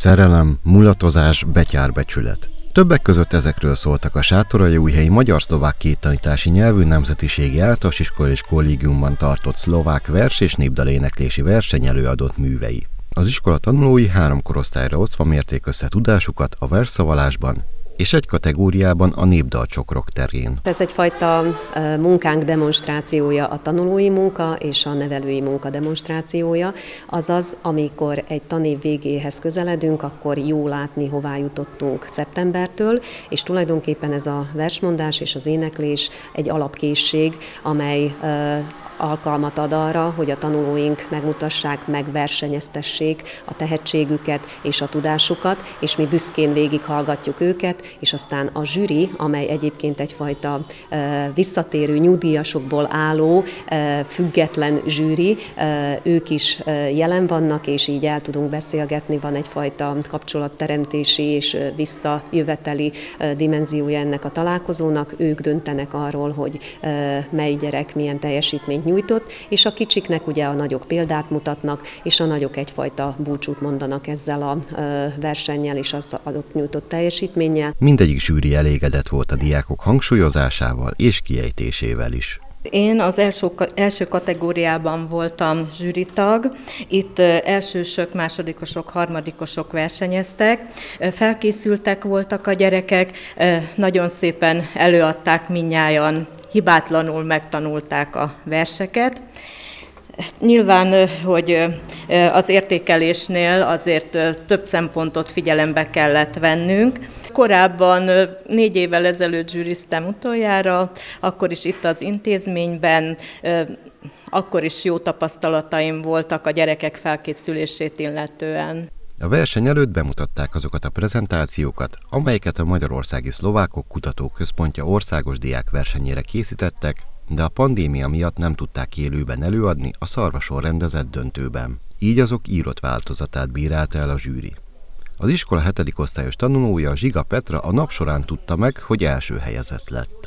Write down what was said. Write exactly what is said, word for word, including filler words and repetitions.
szerelem, mulatozás, betyárbecsület. Többek között ezekről szóltak a Sátoraljaújhelyi magyar-szlovák kéttanítási nyelvű nemzetiségi általános iskola és kollégiumban tartott szlovák vers- és népdaléneklési verseny előadott művei. Az iskola tanulói három korosztályra osztva mérték össze tudásukat a versszavalásban és egy kategóriában a népdalcsokrok terén. Ez egyfajta munkánk demonstrációja, a tanulói munka és a nevelői munka demonstrációja, azaz, amikor egy tanév végéhez közeledünk, akkor jó látni, hová jutottunk szeptembertől, és tulajdonképpen ez a versmondás és az éneklés egy alapkészség, amely alkalmat ad arra, hogy a tanulóink megmutassák, megversenyeztessék a tehetségüket és a tudásukat, és mi büszkén végighallgatjuk őket, és aztán a zsűri, amely egyébként egyfajta e, visszatérő nyugdíjasokból álló, e, független zsűri, e, ők is e, jelen vannak, és így el tudunk beszélgetni, van egyfajta kapcsolatteremtési és visszajöveteli e, dimenziója ennek a találkozónak, ők döntenek arról, hogy e, mely gyerek milyen teljesítményt nyújtott, és a kicsiknek ugye a nagyok példát mutatnak, és a nagyok egyfajta búcsút mondanak ezzel a versennyel és az adott nyújtott teljesítménnyel. Mindegyik zsűri elégedett volt a diákok hangsúlyozásával és kiejtésével is. Én az első, első kategóriában voltam zsűritag, itt elsősök, másodikosok, harmadikosok versenyeztek, felkészültek voltak a gyerekek, nagyon szépen előadták mindnyájan, hibátlanul megtanulták a verseket. Nyilván, hogy az értékelésnél azért több szempontot figyelembe kellett vennünk. Korábban négy évvel ezelőtt zsűriztem utoljára, akkor is itt az intézményben, akkor is jó tapasztalataim voltak a gyerekek felkészülését illetően. A verseny előtt bemutatták azokat a prezentációkat, amelyeket a Magyarországi Szlovákok Kutatóközpontja országos diákversenyére készítettek, de a pandémia miatt nem tudták élőben előadni a Szarvason rendezett döntőben. Így azok írott változatát bírálta el a zsűri. Az iskola hetedik osztályos tanulója, Zsiga Petra a nap során tudta meg, hogy első helyezett lett.